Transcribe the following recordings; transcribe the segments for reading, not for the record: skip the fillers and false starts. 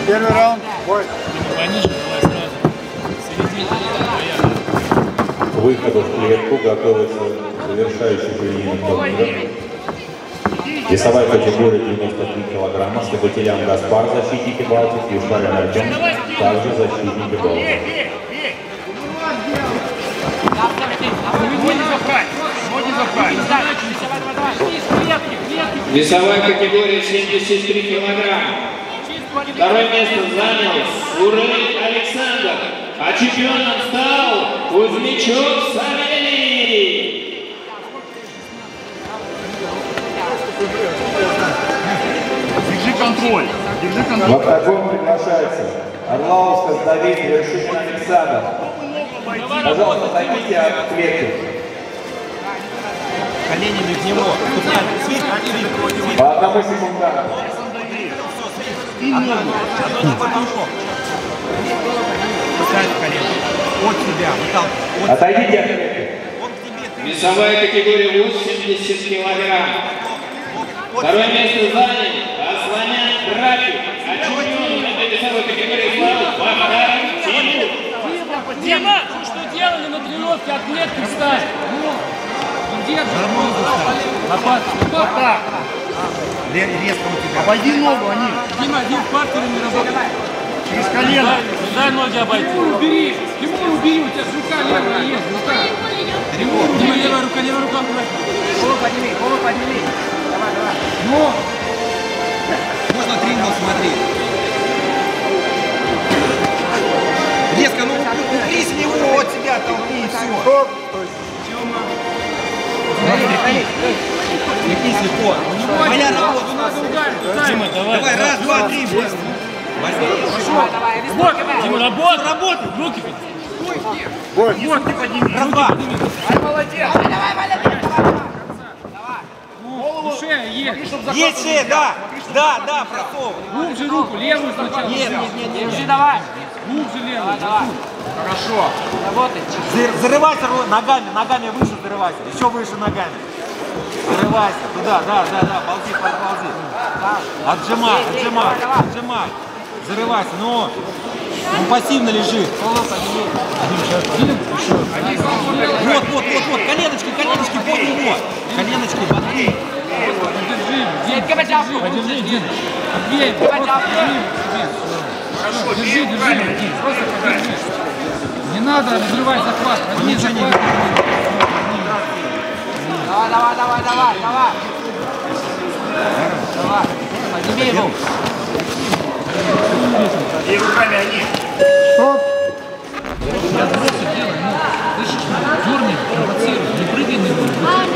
Первый раунд. Бой. Пониже была сразу. Середина. К выходу в клетку готовится завершающий прием турнира. Весовая категория 93 килограмма. Слепотелян Гаспар, защитники Балтики, и Шарин Артем, также защитники Балтики. Весовая категория 73 килограмма. Второе место занял Сурей Александр, а чемпионом стал Кузьмичев Савелий. Держи контроль. Держи В контроль. октагон приглашается Орлаускас Давид, Вершинин Александр. Пожалуйста, отойдите от клетки. Коленями к нему. По одному секунду. От себя. Отойдите от клетки. Весовая категория 80 килограмм. Второе место занял Асланян Драпи, а чемпионом этой весовой категории стал Бахтар Тимур. Дима, вы что делали на тренировке? От клетки встать. Держи. Лопатку. Вот так. Резко у тебя. Обойди ногу, они. Дима, один партнер не работает. Через колено. Дай ноги обойти. Тимур убери. Тимур убери. У тебя рука левая есть. Рука. Дима, левая рука, левая рука. Голову подними, голову подними. Давай, давай. Ну. Можно трингл смотреть. Резко, ну упри с него от себя, толкни и все. Стоп. Легкись легко. Моя работа. Дима, давай. Давай, раз, два, три. Возьми. Дима, работай. Работай. Руки подними. Бой. Вот, ты подними. Раз, два. Молодец. Ну, шея есть. Есть шея, да. Да, да, просовывай. Глубже руку, левую сначала. Нет. Держи, давай. Глубже левую. Давай. Хорошо. Зарывайся ногами выше зарывайся. Еще выше ногами. Зарывайся. Туда, да. Ползи. Отжимай. Зарывайся, ну. Он пассивно лежит. Вот. Коленочки под него. Коленочки подбей. Подержи, Дин. Подбей. Держи. Просто подержи. Не надо разрывать захват. Возьми захват. Давай. Подними его. И руками они. Стоп. Дерни, провоцируй, не прыгай на него.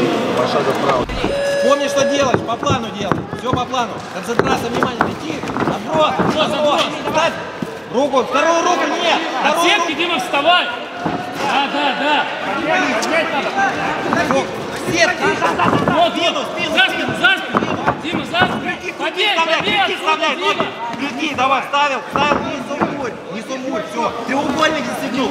Помни, что делаешь, по плану делай. Все по плану. Концентрация, внимание, лети. Отброс. Ставь руку, вторую руку, нет. От сетки, Дима, вставай. Да. Сетки. Вот, Спину. за спину. Дима, за спину. Побей, Вставляй ноги. Крюки, давай, вставил, не сумбурь, все. Треугольник застегнул.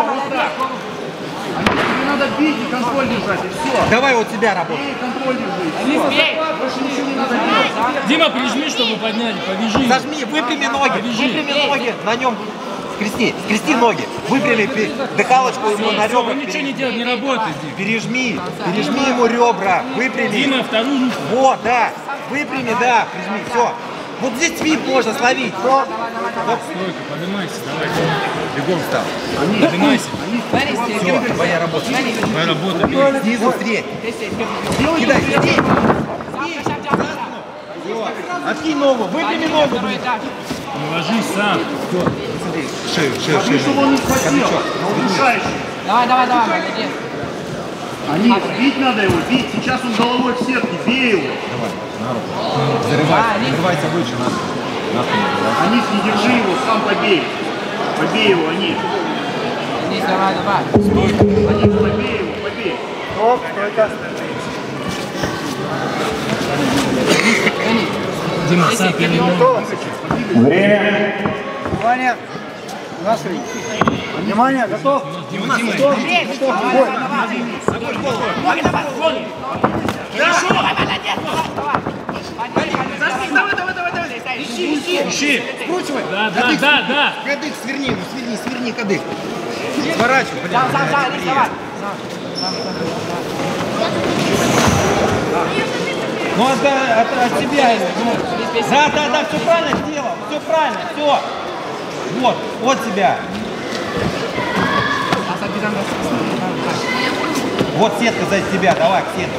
Тебе надо бить и контроль держать, и все. Давай вот себя работай. Бей, контроль держи. Больше ничего не надо делать. Дима, прижми, чтобы подняли, повяжи. Зажми, выпрями ноги на нем. Скрести ноги, выпрями дыхалочку ему на ребра. Он ничего не делает, не работает. Пережми ему ребра, выпрями. Дима, вторую руку. Вот, да, выпрями, да, прижми, все. Вот здесь свип можно словить. Стойка, поднимайся, давай. Бегом встал. Поднимайся. Все, твоя работа. Твоя работа. Снизу встреть. Кидай, иди. Откинь ногу, выпрями ногу. Не ложись сам. Шею. Чтобы он не схватил. Удушающий. Давай, молодец. Они, бить надо его, бить. Сейчас он головой в сетке, бей его. Зарывайся выше. Анис, не держи его, сам побей. Побей его, Анис. Денис, давай. Анис, побей его, побей. Стоп, стойка. Дима, сам перевернул. Время. Внимание. Нашли. Внимание, готов? Дима. Готов? Бой. Хорошо. Ищи. Скручивай. Да. Кадык сверни, сверни кадык. Сворачивай, блин. Ну, от тебя. Да, все правильно сделал. Все правильно, все. Вот тебя. Вот сетка за тебя, давай к сетке.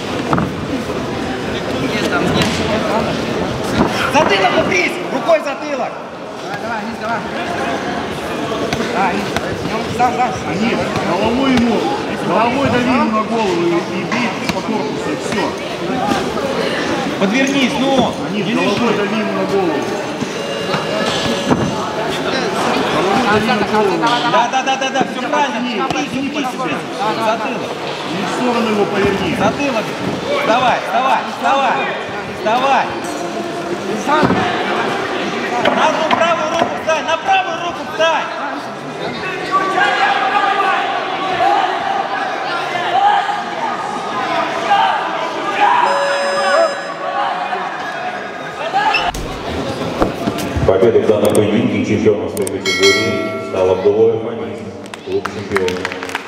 Затылок упрись, рукой затылок. Давай, сам. Они головой дави ему на голову и бей по корпусу, и все. Подвернись, ну. Они головой дави ему на голову. Да, все правильно. Затылок. И в сторону его поверни. Затылок. Вставай. На правую руку встань, на правую руку встань. Победой в данном поединке чемпионом своей категории стал Абдуллаев Анис, клуб чемпионов.